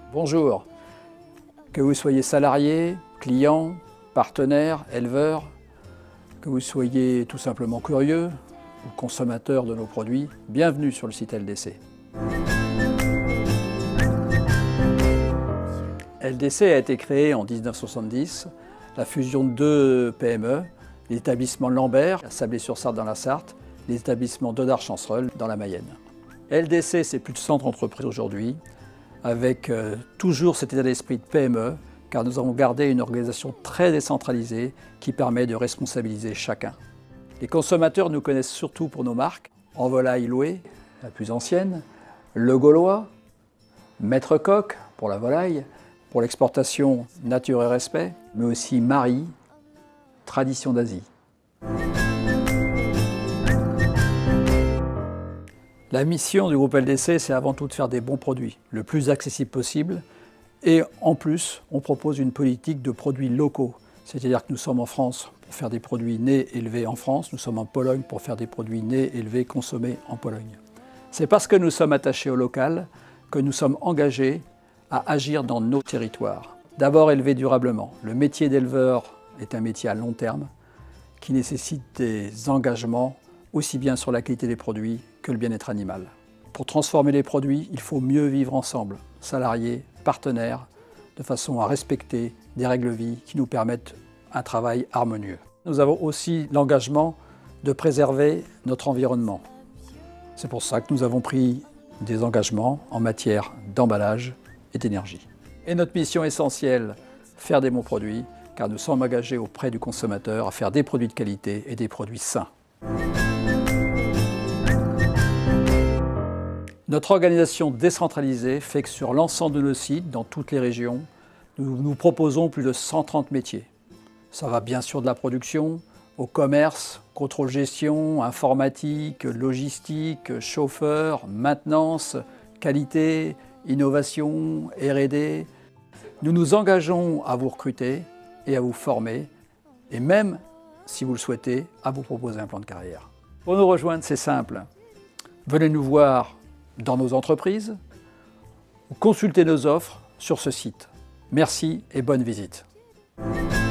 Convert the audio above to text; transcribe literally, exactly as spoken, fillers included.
Bonjour, que vous soyez salarié, client, partenaire, éleveur, que vous soyez tout simplement curieux ou consommateur de nos produits, bienvenue sur le site L D C. L D C a été créé en mille neuf cent soixante-dix, la fusion de deux P M E, l'établissement Lambert à Sablé-sur-Sarthe dans la Sarthe, l'établissement Dodard-Chancerolles dans la Mayenne. L D C, c'est plus de cent entreprises aujourd'hui, avec euh, toujours cet état d'esprit de P M E, car nous avons gardé une organisation très décentralisée qui permet de responsabiliser chacun. Les consommateurs nous connaissent surtout pour nos marques, Envolaille Loué, la plus ancienne, Le Gaulois, Maître Coq pour la volaille, pour l'exportation Nature et Respect, mais aussi Marie, Tradition d'Asie. La mission du groupe L D C, c'est avant tout de faire des bons produits, le plus accessible possible. Et en plus, on propose une politique de produits locaux. C'est-à-dire que nous sommes en France pour faire des produits nés, élevés en France. Nous sommes en Pologne pour faire des produits nés, élevés, consommés en Pologne. C'est parce que nous sommes attachés au local que nous sommes engagés à agir dans nos territoires. D'abord, élever durablement. Le métier d'éleveur est un métier à long terme qui nécessite des engagements aussi bien sur la qualité des produits que le bien-être animal. Pour transformer les produits, il faut mieux vivre ensemble, salariés, partenaires, de façon à respecter des règles de vie qui nous permettent un travail harmonieux. Nous avons aussi l'engagement de préserver notre environnement. C'est pour ça que nous avons pris des engagements en matière d'emballage et d'énergie. Et notre mission essentielle, faire des bons produits, car nous sommes engagés auprès du consommateur à faire des produits de qualité et des produits sains. Notre organisation décentralisée fait que sur l'ensemble de nos sites, dans toutes les régions, nous, nous proposons plus de cent trente métiers. Ça va bien sûr de la production, au commerce, contrôle-gestion, informatique, logistique, chauffeur, maintenance, qualité, innovation, R et D. Nous nous engageons à vous recruter et à vous former, et même, si vous le souhaitez, à vous proposer un plan de carrière. Pour nous rejoindre, c'est simple. Venez nous voir dans nos entreprises ou consultez nos offres sur ce site. Merci et bonne visite.